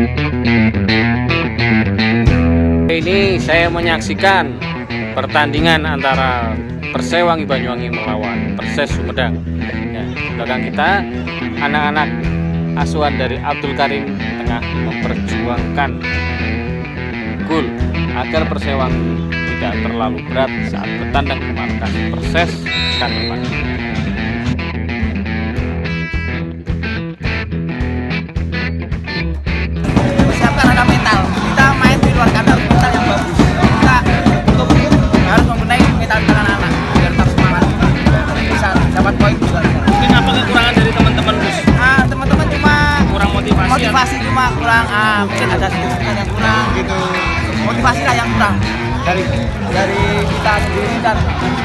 Ini saya menyaksikan pertandingan antara Persewangi Banyuwangi melawan Perses Sumedang. Ya, belakang kita anak-anak asuhan dari Abdul Karim tengah memperjuangkan gol agar Persewangi tidak terlalu berat saat bertandang ke markas Perses pekan depan. Persiapkan ada mental. Kita main di luar kandang, mental yang bagus. Kita untuk harus membenahi mental anak-anak biar tetap semangat. Bisa dapat poin juga. Mungkin apa kekurangan dari teman-teman, Gus? Teman-teman cuma Kurang motivasi. cuma kurang. Mungkin ada sedikit yang kurang gitu. Motivasi lah yang kurang dari kita sendiri dan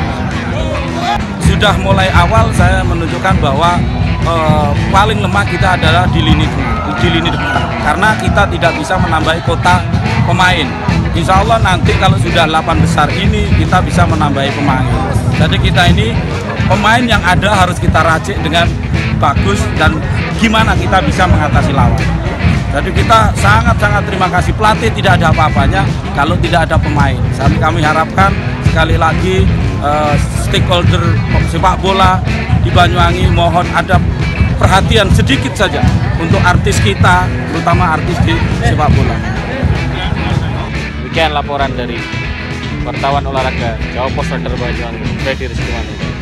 sudah mulai awal saya menunjukkan bahwa paling lemah kita adalah di lini depan karena kita tidak bisa menambahi kota pemain. Insya Allah nanti kalau sudah 8 besar ini kita bisa menambahi pemain. Jadi kita ini pemain yang ada harus kita racik dengan bagus dan gimana kita bisa mengatasi lawan. Jadi kita sangat-sangat terima kasih, pelatih tidak ada apa-apanya kalau tidak ada pemain. Kami harapkan sekali lagi stakeholder sepak bola di Banyuwangi mohon ada perhatian sedikit saja untuk artis kita, terutama artis di sepak bola. Demikian laporan dari wartawan olahraga Jawa Pos Radar Banyuwangi, Freddy Rizkywanto.